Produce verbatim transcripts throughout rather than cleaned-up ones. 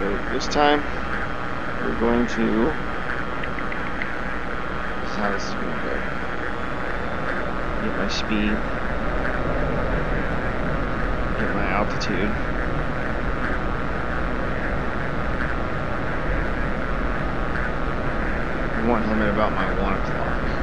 So this time we're going to, this is how this is going to go. Get my speed, get my altitude. I want him at about my one o'clock.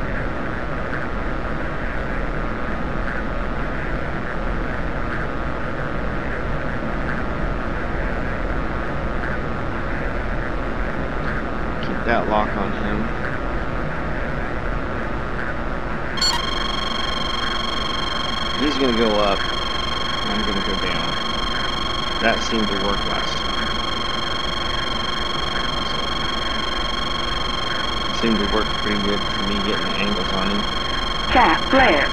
That lock on him. He's going to go up, and I'm going to go down. That seemed to work last time. It seemed to work pretty good for me getting the angles on him. Cat flare.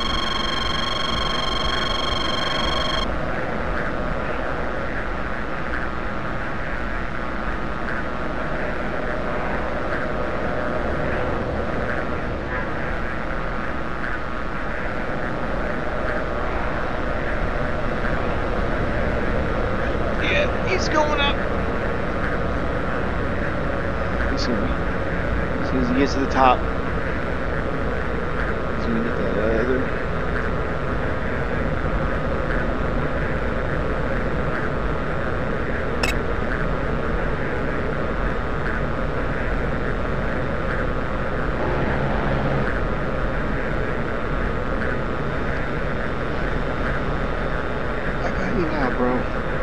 He's going up. He's gonna be, as soon as he gets to the top, he's gonna get that other. I got you now, bro.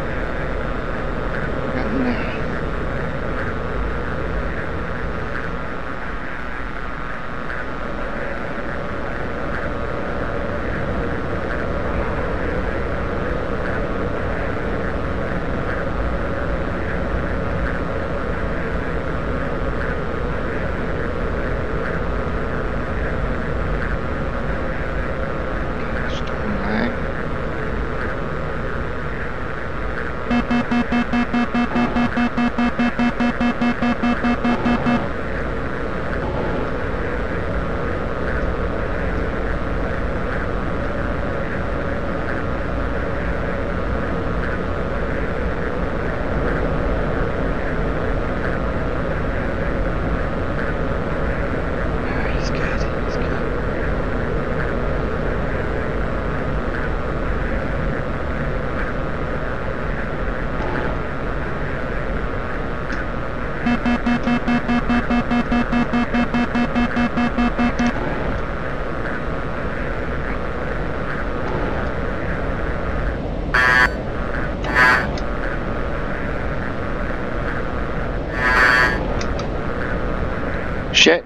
Shit.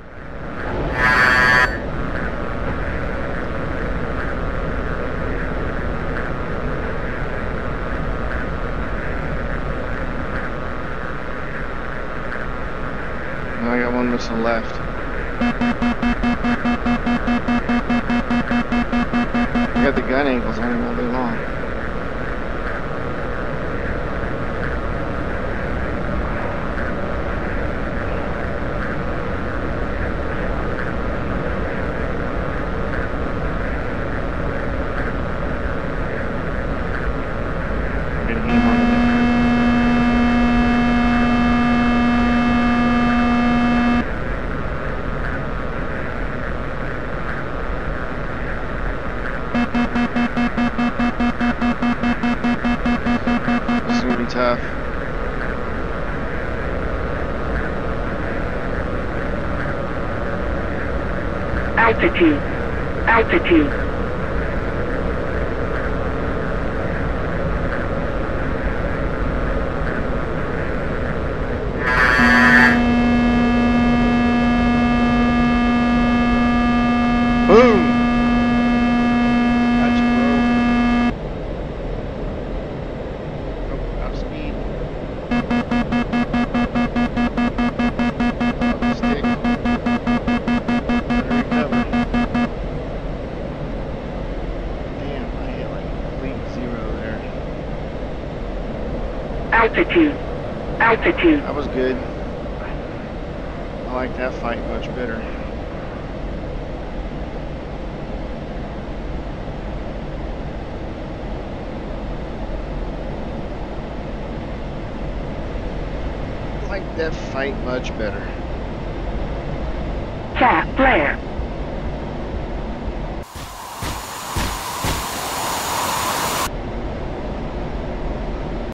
Now I got one missile left. I got the gun angles on him all day long. This is gonna be tough. Altitude. Altitude. Boom! Gotcha, bro. Oh, out of speed. Off the stick. Better recover. Damn, I hit like complete zero there. Altitude. Altitude. That was good. I like that fight much better. like that fight much better. Cat flare.